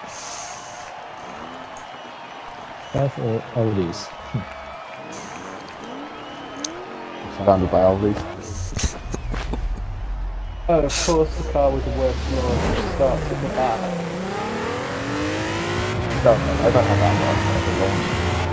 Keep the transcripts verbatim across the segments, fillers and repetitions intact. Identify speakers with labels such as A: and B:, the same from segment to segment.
A: F or oldies?
B: Surrounded by oldies.
C: Oh, of course the car with the worst noise starts at the back.
B: No, no, I don't have that one for launch.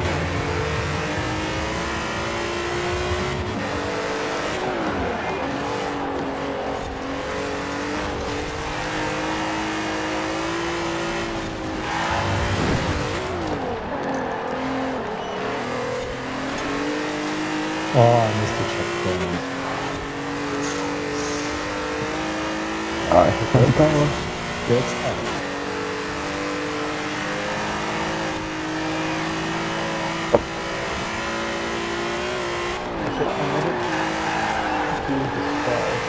A: Oh, I missed the checkpoint.
B: Alright, let's go.
A: Good stuff.
C: Is it a minute? Jesus Christ.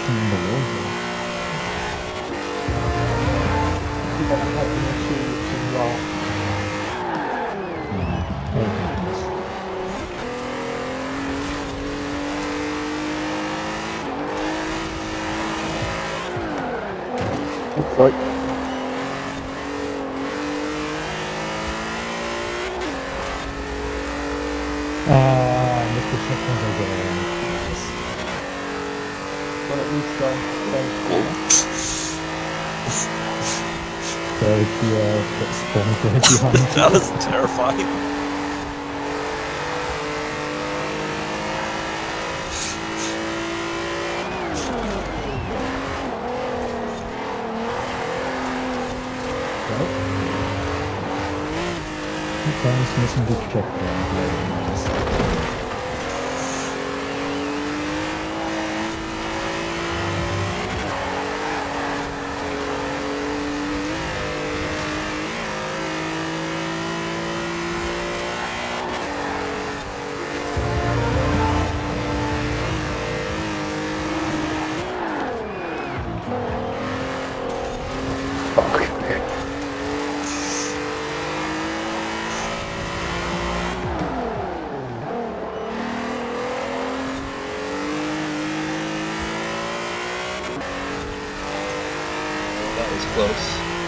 A: position in the world.
C: You don't have the machine to rock.
A: Yeah, everything is.
B: Looks like.
A: Uh, Mister Shepard is around. Yes.
C: Well, at least don't
A: So yeah, that spawned right behind.
D: That was terrifying.
A: Sometimes missing the checkpoint. Very nice.
B: Fuck.
D: That was close.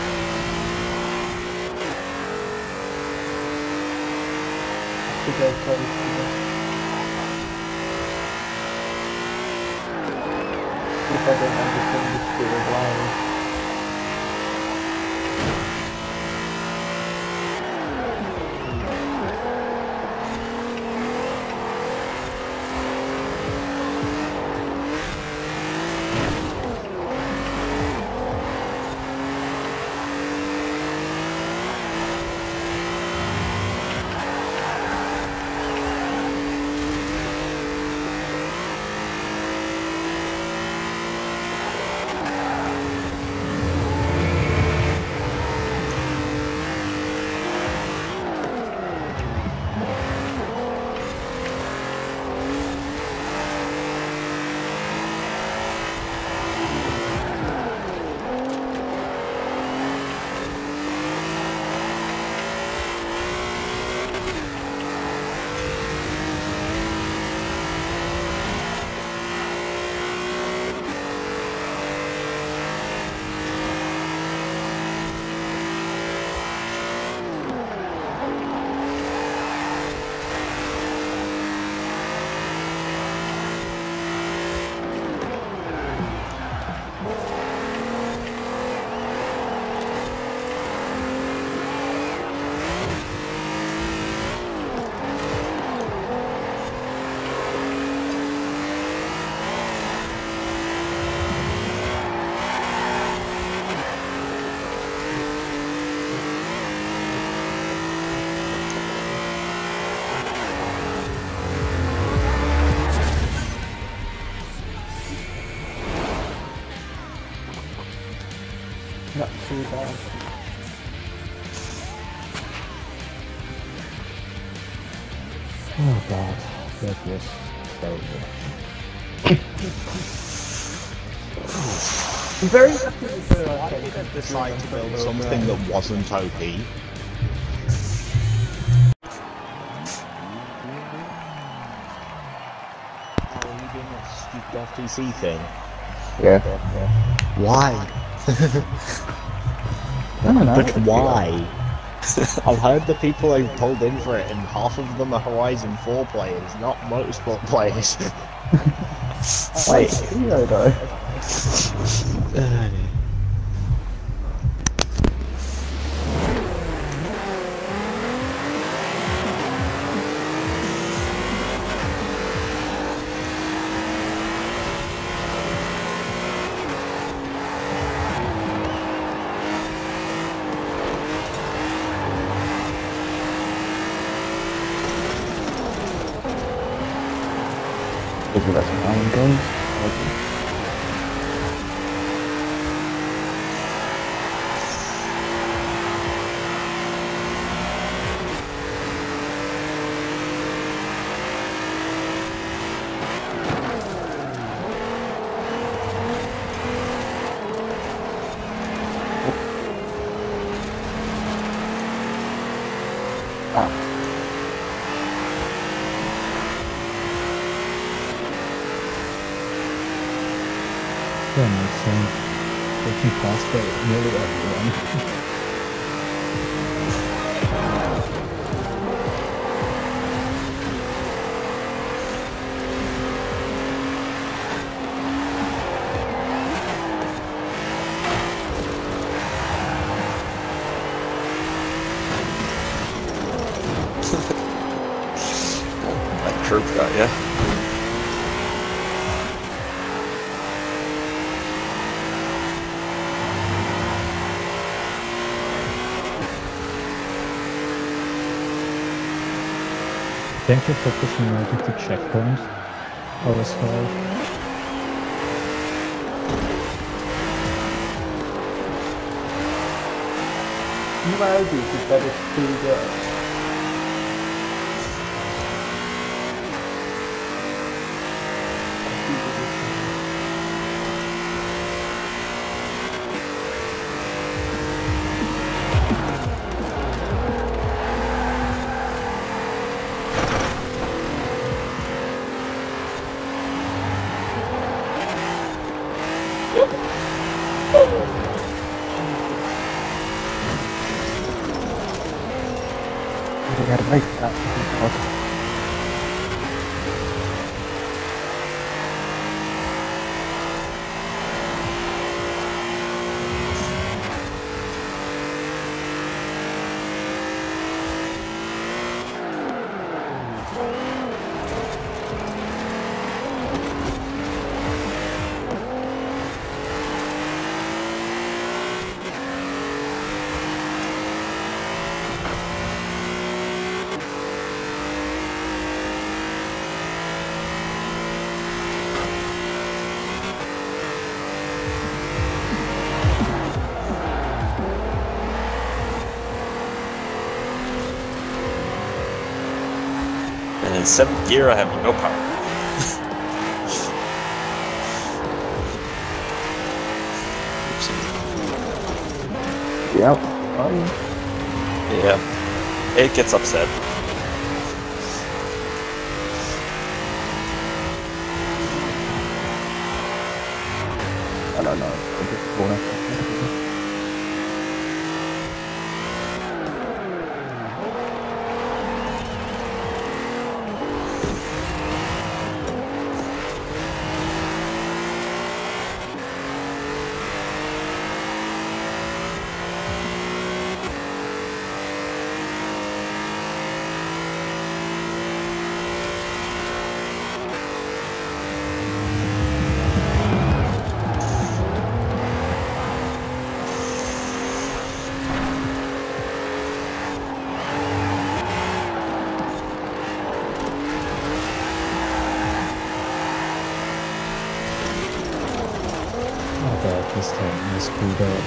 C: to go close to this. If I don't understand this bit of line. Not too bad.
A: Oh god, that was terrible.
C: I'm very happy with the
D: Why did they decide to build something that wasn't O P? Oh, are you doing that stupid F T C thing?
B: Yeah. yeah.
D: Why?
B: I don't know.
D: But why? I've heard the people who pulled in for it, and half of them are Horizon four players, not Motorsport players.
B: Like, hero though.
D: Uh,
B: Is it some iron guns?
A: Yeah, no, same. Working fast by nearly everyone.
E: That troop got ya.
A: Thank you for pushing me out of the checkpoint. I was hard.
C: You Audi is better speed up.
B: I gotta race that.
E: And in seventh gear, I have no power.
B: Yep.
E: Yeah, it gets upset.
B: I don't know. I just wanna.
A: Oh god, this time I screwed up.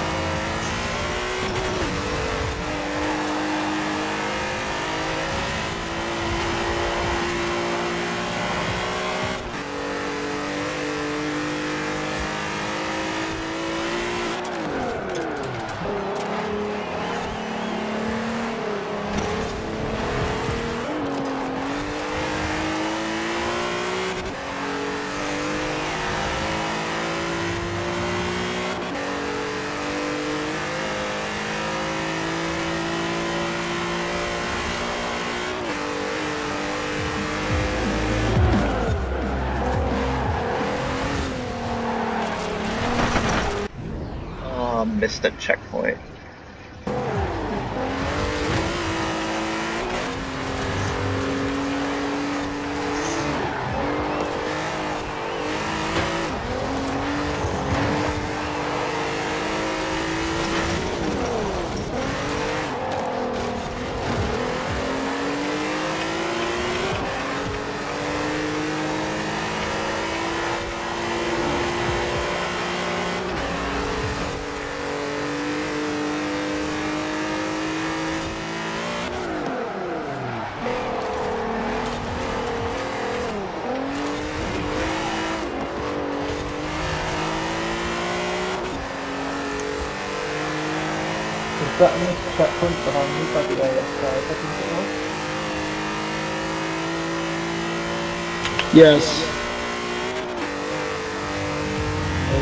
D: Oh, missed a checkpoint.
C: Is that missed checkpoint behind me by the A S five, I think it was?
F: Yes.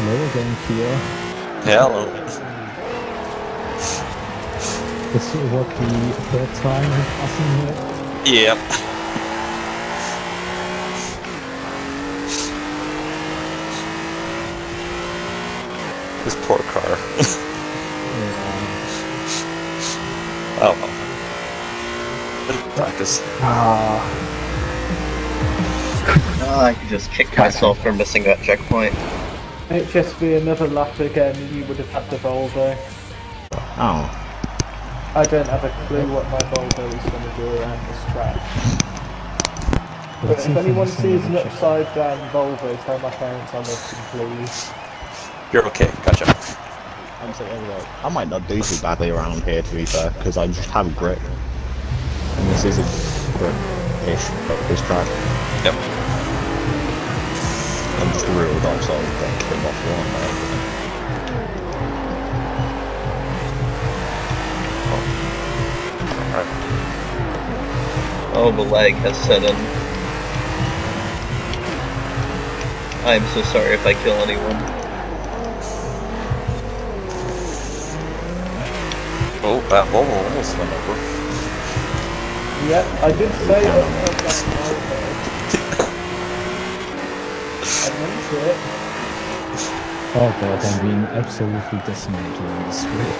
A: hello again, Kia.
E: Hello.
A: This is what the third time we're passing here.
E: Yep. This poor car.
A: Yeah.
E: Oh well. Bit of practice.
C: Ah,
D: Oh, I could just kick myself for missing that checkpoint.
C: H S V another lap again, and you would have had the Volvo.
D: Oh.
C: I don't have a clue what my Volvo is going to do around this track. But
A: Let's
C: if
A: see we
C: anyone
A: miss
C: sees
A: another
C: an
A: check.
C: upside down Volvo, tell my parents I love them, please.
E: You're okay. Gotcha.
D: I'm saying, like, I might not do too badly around here, to be fair, because I just have grip. And this is a grip-ish, but this track.
E: Yep.
D: I'm just reeled off, so I'll get him off one there.
E: Alright.
F: Oh, the lag has set in. I am so sorry if I kill anyone.
E: Oh, that Volvo almost went over.
C: Yeah, I did say that that I meant it.
A: Oh god, I'm being absolutely decimated on the street.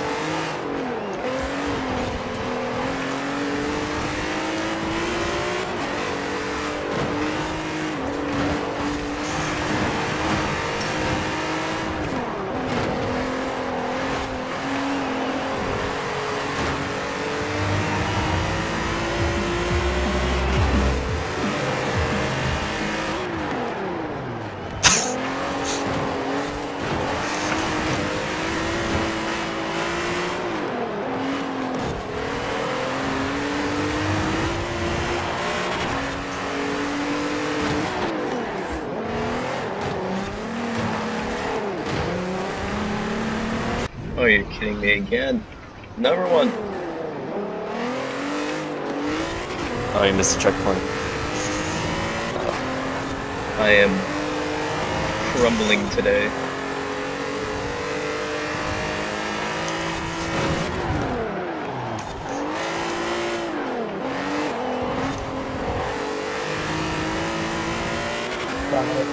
F: Oh, you're kidding me again. Number one.
E: Oh, you missed the checkpoint.
F: I am crumbling today.
C: Damn it.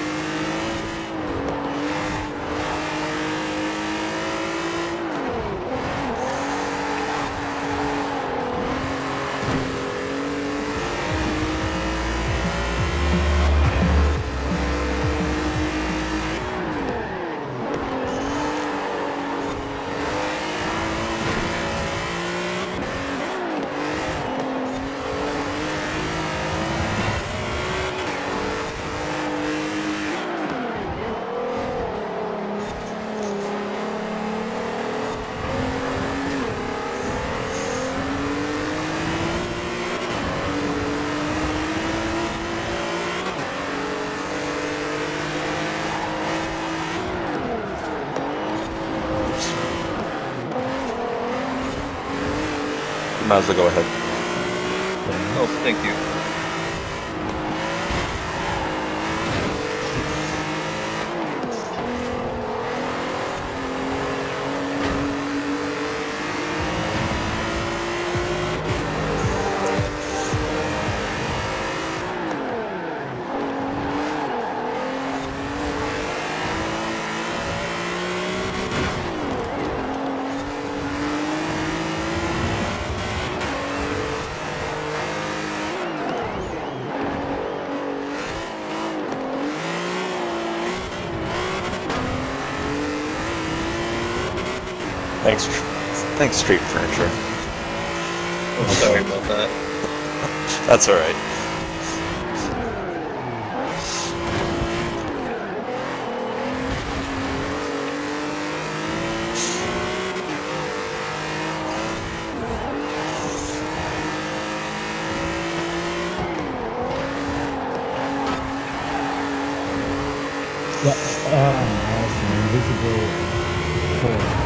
E: Might as well go ahead.
F: Oh, thank you.
E: Thanks, thanks, Street Furniture.
F: Oh, sorry about that.
E: That's alright.
A: Yeah, um, as an invisible cord.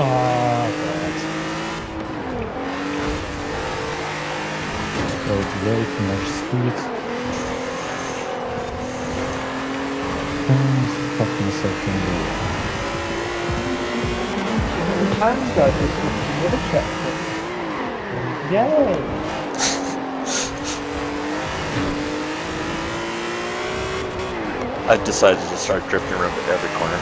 A: Oh, God. Oh, way too much speed. And fuck myself in the wall.
C: And I just with a checkpoint. Yay!
E: I decided to start drifting around at every corner.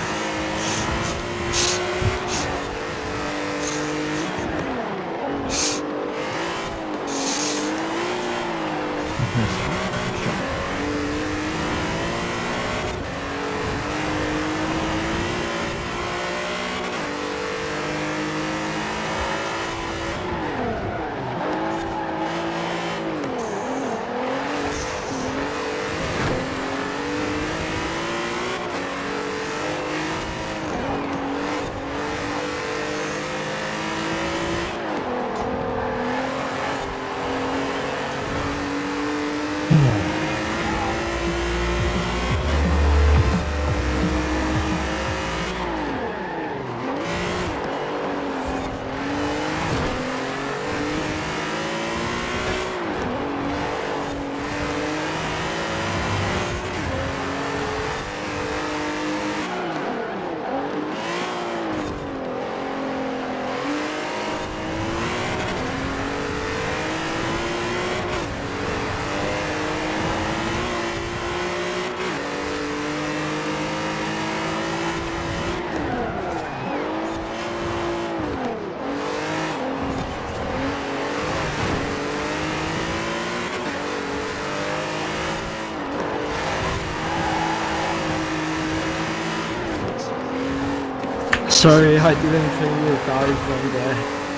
G: Sorry, I didn't think you died from there.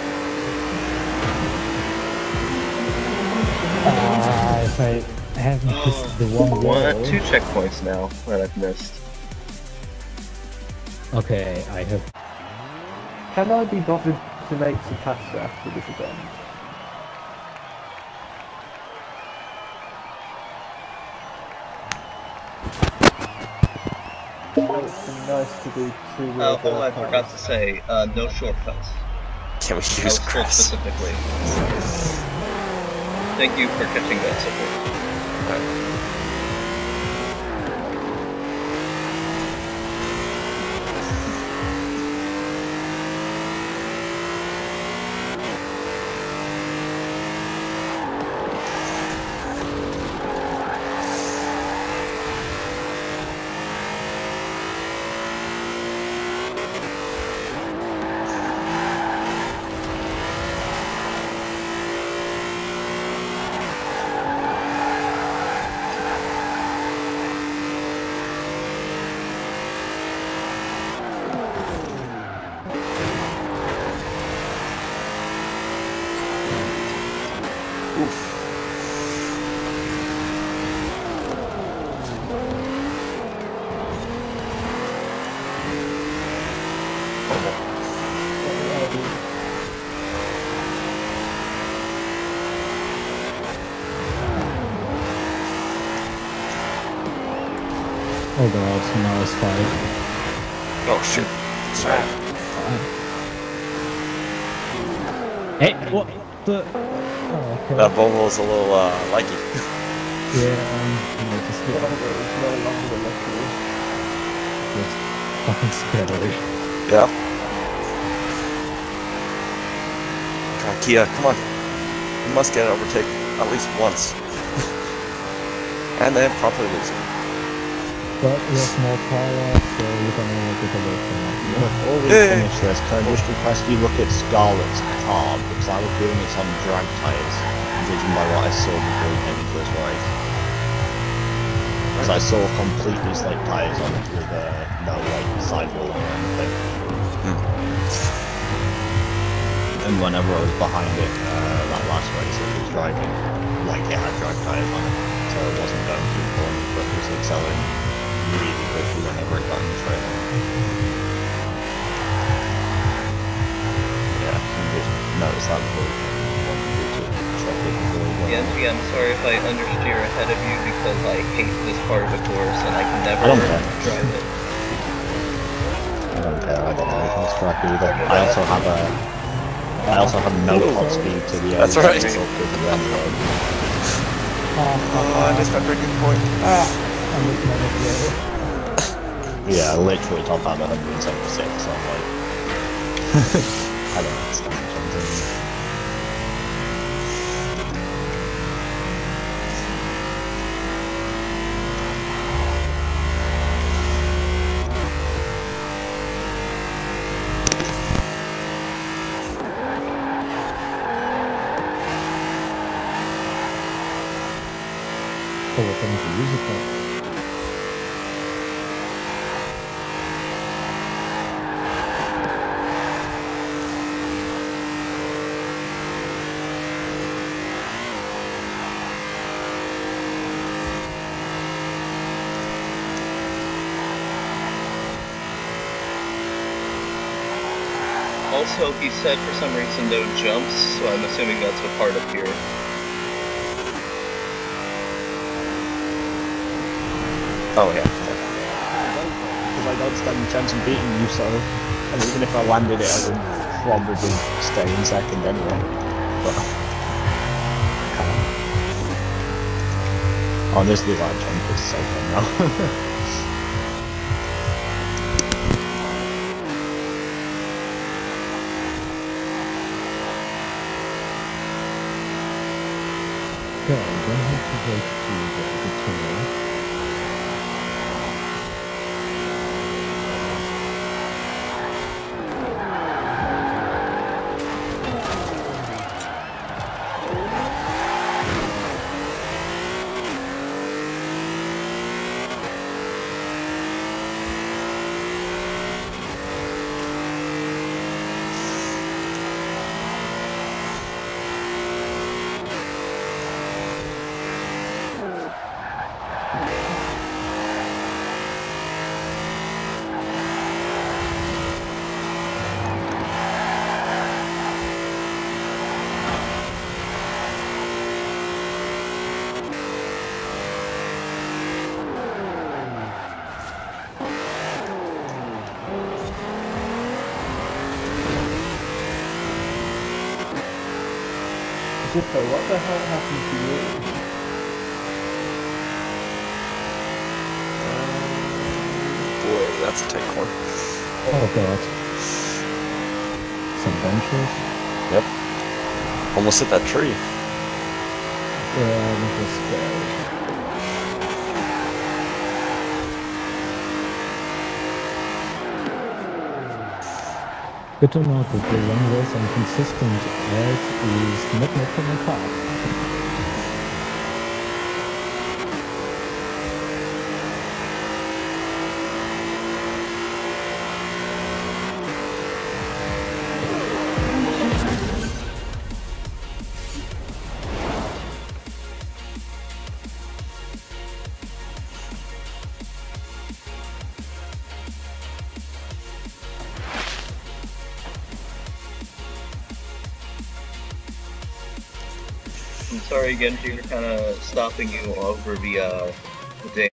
A: Ah, if I haven't missed the one wall.
F: One, two checkpoints now that I've missed.
A: Okay, I have.
C: Can I be bothered to make some pasta after this event? It would be nice to do two wheel
F: Uh, oh, I forgot to say, uh, no shortcuts.
E: Can we
F: I
E: use
F: was told
E: grass?
F: specifically. Thank you for catching that support.
E: Okay.
A: Oh god, so now it's five.
E: Oh shit. Sorry.
A: Hey, what the? Oh, okay.
E: That Volvo's a little uh, likey.
A: Yeah, um, I just
C: It's no longer luxury.
A: It's fucking scary.
E: Yeah. God, Kia, come on. You must get it overtaken at least once. And then properly lose it.
A: But we have small power, so you can only get away from that.
D: Before we
E: Hey.
D: finish this, can I just request you look at Scarlett's car, because I was doing it on drag tyres, judging by what I saw before we came into this race. Because I saw completely slick tyres on it with uh, no like sidewall or anything.
E: Hmm.
D: And whenever I was behind it, uh, that last race it was driving like it had drag tyres on it, so it wasn't going too corner, but it was accelerating really quickly whenever it got in the trailer. Yeah, you just notice that before you want to check it before you
F: Yeah, G, I'm sorry if I understeer ahead of you because I hate this part of the course and I can never
D: I don't care.
F: drive it.
D: Uh, don't care. I don't know. It's track either. I also have a. I also have no top speed to the end.
E: That's right.
D: So to the end road.
E: Oh, I missed my breaking point.
A: Ah, I missed my next
D: Yeah, literally top out one hundred seventy-six. So I'm like, I don't understand something.
A: Oh, we're going to use it though.
F: Also, he said for some reason no jumps, so I'm assuming that's a part up here.
E: Oh yeah.
D: Because I don't stand a chance of beating you, so. And even if I landed it, I would probably stay in second anyway. But. Honestly, that jump is so fun now.
A: Go, don't have to wait to the tutorial.
C: Zippo, what the hell happened to you?
E: Boy, that's a tight corner.
A: Oh god. Some benches.
E: Yep. Almost hit that tree.
A: Yeah, that was scary. Good to know that the long race and consistent ride is not my common path.
F: I'm sorry again for kind of stopping you over the uh, the day.